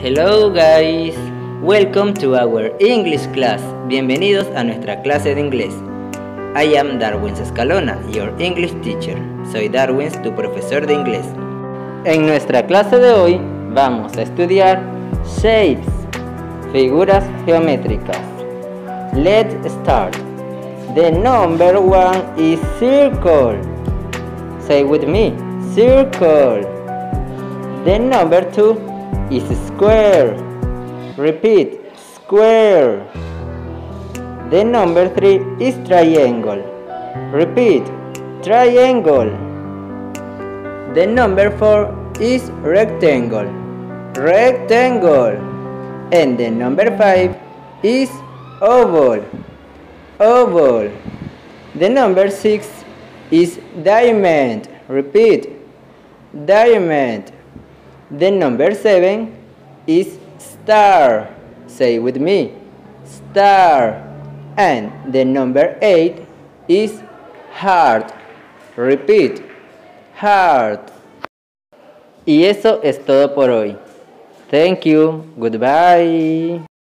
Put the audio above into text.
Hello guys, welcome to our English class. Bienvenidos a nuestra clase de inglés. I am Darwin Escalona, your English teacher. Soy Darwin, tu profesor de inglés. En nuestra clase de hoy vamos a estudiar shapes, figuras geométricas. Let's start. The number 1 is circle. Say with me, circle. The number 2 is square. Repeat, square. The number 3 is triangle. Repeat, triangle. The number 4 is rectangle. Rectangle. And the number 5 is oval. Oval. The number 6 is diamond. Repeat, diamond. The number 7 is star. Say with me, star. And the number 8 is heart. Repeat, heart. Y eso es todo por hoy. Thank you. Goodbye.